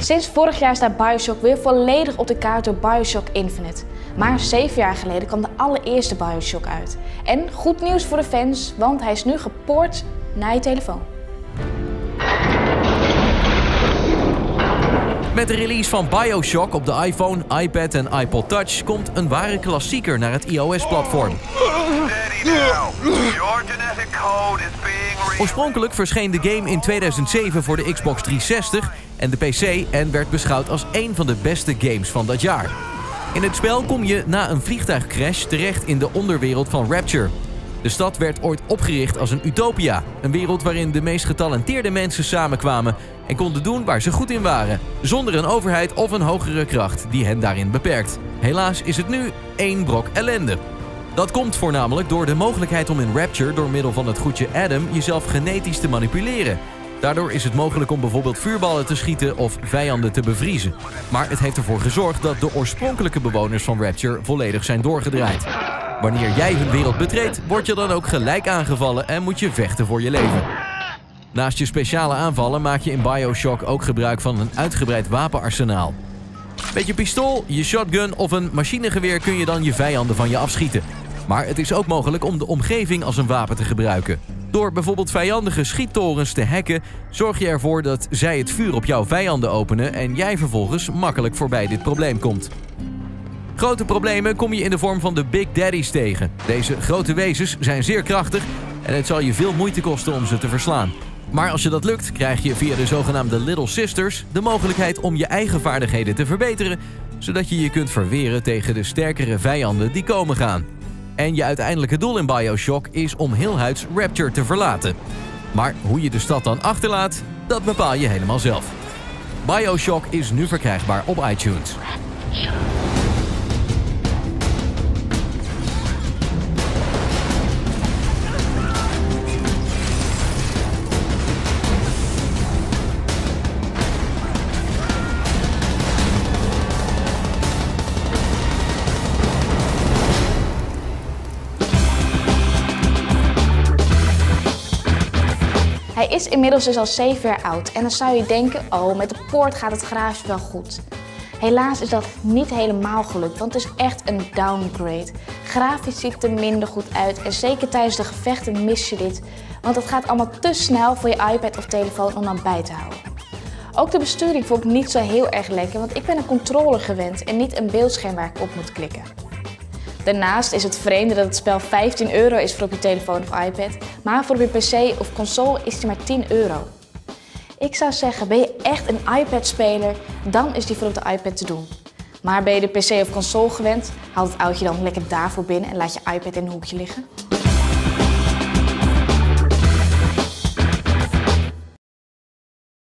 Sinds vorig jaar staat BioShock weer volledig op de kaart door BioShock Infinite. Maar 7 jaar geleden kwam de allereerste BioShock uit. En goed nieuws voor de fans, want hij is nu gepoord naar je telefoon. Met de release van BioShock op de iPhone, iPad en iPod Touch komt een ware klassieker naar het iOS-platform. Oorspronkelijk verscheen de game in 2007 voor de Xbox 360 en de PC en werd beschouwd als één van de beste games van dat jaar. In het spel kom je na een vliegtuigcrash terecht in de onderwereld van Rapture. De stad werd ooit opgericht als een utopia, een wereld waarin de meest getalenteerde mensen samenkwamen en konden doen waar ze goed in waren, zonder een overheid of een hogere kracht die hen daarin beperkt. Helaas is het nu één brok ellende. Dat komt voornamelijk door de mogelijkheid om in Rapture door middel van het goedje Adam jezelf genetisch te manipuleren. Daardoor is het mogelijk om bijvoorbeeld vuurballen te schieten of vijanden te bevriezen. Maar het heeft ervoor gezorgd dat de oorspronkelijke bewoners van Rapture volledig zijn doorgedraaid. Wanneer jij hun wereld betreedt, word je dan ook gelijk aangevallen en moet je vechten voor je leven. Naast je speciale aanvallen maak je in BioShock ook gebruik van een uitgebreid wapenarsenaal. Met je pistool, je shotgun of een machinegeweer kun je dan je vijanden van je afschieten. Maar het is ook mogelijk om de omgeving als een wapen te gebruiken. Door bijvoorbeeld vijandige schiettorens te hacken, zorg je ervoor dat zij het vuur op jouw vijanden openen en jij vervolgens makkelijk voorbij dit probleem komt. Grote problemen kom je in de vorm van de Big Daddies tegen. Deze grote wezens zijn zeer krachtig en het zal je veel moeite kosten om ze te verslaan. Maar als je dat lukt, krijg je via de zogenaamde Little Sisters de mogelijkheid om je eigen vaardigheden te verbeteren, zodat je je kunt verweren tegen de sterkere vijanden die komen gaan. En je uiteindelijke doel in BioShock is om heelhuids Rapture te verlaten. Maar hoe je de stad dan achterlaat, dat bepaal je helemaal zelf. BioShock is nu verkrijgbaar op iTunes. Hij is inmiddels dus al 7 jaar oud en dan zou je denken, oh, met de poort gaat het grafisch wel goed. Helaas is dat niet helemaal gelukt, want het is echt een downgrade. Grafisch ziet het er minder goed uit en zeker tijdens de gevechten mis je dit, want het gaat allemaal te snel voor je iPad of telefoon om dan bij te houden. Ook de besturing vond ik niet zo heel erg lekker, want ik ben een controller gewend en niet een beeldscherm waar ik op moet klikken. Daarnaast is het vreemde dat het spel €15 is voor op je telefoon of iPad, maar voor op je PC of console is die maar €10. Ik zou zeggen, ben je echt een iPad-speler, dan is die voor op de iPad te doen. Maar ben je de PC of console gewend, haal het oudje dan lekker daarvoor binnen en laat je iPad in een hoekje liggen.